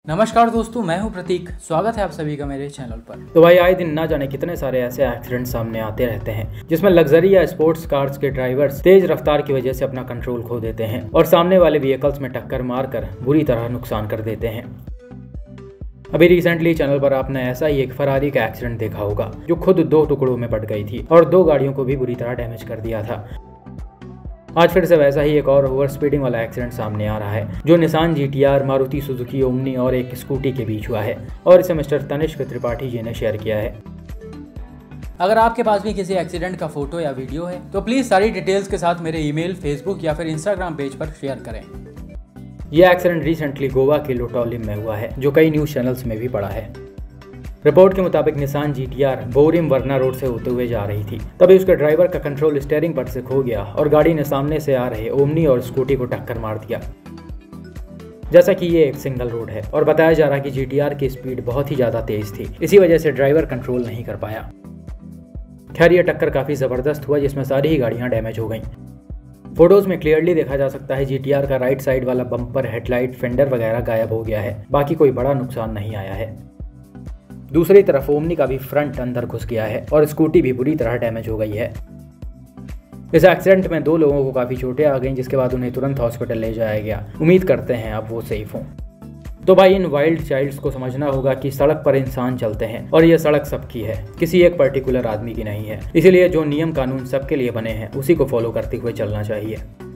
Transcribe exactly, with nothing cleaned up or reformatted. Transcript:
नमस्कार दोस्तों, मैं हूं प्रतीक। स्वागत है आप सभी का मेरे चैनल पर। तो भाई आए दिन ना जाने कितने सारे ऐसे एक्सीडेंट सामने आते रहते हैं जिसमें लग्जरी या स्पोर्ट्स कार्स के ड्राइवर्स तेज रफ्तार की वजह से अपना कंट्रोल खो देते हैं और सामने वाले व्हीकल्स में टक्कर मारकर बुरी तरह नुकसान कर देते हैं। अभी रिसेंटली चैनल पर आपने ऐसा ही एक फरारी का एक्सीडेंट देखा होगा जो खुद दो टुकड़ों में बट गई थी और दो गाड़ियों को भी बुरी तरह डैमेज कर दिया था। आज फिर से वैसा ही एक और ओवर स्पीडिंग वाला एक्सीडेंट सामने आ रहा है जो Nissan G T R, Maruti Suzuki Omni और एक स्कूटी के बीच हुआ है और इसे मिस्टर तनिष्क त्रिपाठी जी ने शेयर किया है। अगर आपके पास भी किसी एक्सीडेंट का फोटो या वीडियो है तो प्लीज सारी डिटेल्स के साथ मेरे ईमेल, फेसबुक या फिर इंस्टाग्राम पेज पर शेयर करें। यह एक्सीडेंट रिसेंटली गोवा के लोटोलिम में हुआ है जो कई न्यूज चैनल्स में भी पड़ा है। रिपोर्ट के मुताबिक Nissan G T R Borim Verna road से होते हुए जा रही थी, तभी उसके ड्राइवर का कंट्रोल स्टीयरिंग पर से खो गया और गाड़ी ने सामने से आ रहे ओमनी और स्कूटी को टक्कर मार दिया। जैसा कि ये एक सिंगल रोड है और बताया जा रहा कि जी टी आर की स्पीड बहुत ही ज्यादा तेज थी, इसी वजह से ड्राइवर कंट्रोल नहीं कर पाया। खैर ये टक्कर काफी जबरदस्त हुआ जिसमें सारी ही गाड़ियां डैमेज हो गईं। फोटोज में क्लियरली देखा जा सकता है जी टी आर का राइट साइड वाला बम्पर, हेडलाइट, फेंडर वगैरह गायब हो गया है। बाकी कोई बड़ा नुकसान नहीं आया है। दूसरी तरफ ओमनी का भी फ्रंट अंदर घुस गया है और स्कूटी भी बुरी तरह डैमेज हो गई है। इस एक्सीडेंट में दो लोगों को काफी चोटें आ गईं जिसके बाद उन्हें तुरंत हॉस्पिटल ले जाया गया। उम्मीद करते हैं अब वो सेफ हों। तो भाई इन वाइल्ड चाइल्ड्स को समझना होगा कि सड़क पर इंसान चलते हैं और ये सड़क सबकी है, किसी एक पर्टिकुलर आदमी की नहीं है। इसीलिए जो नियम कानून सबके लिए बने हैं उसी को फॉलो करते हुए चलना चाहिए।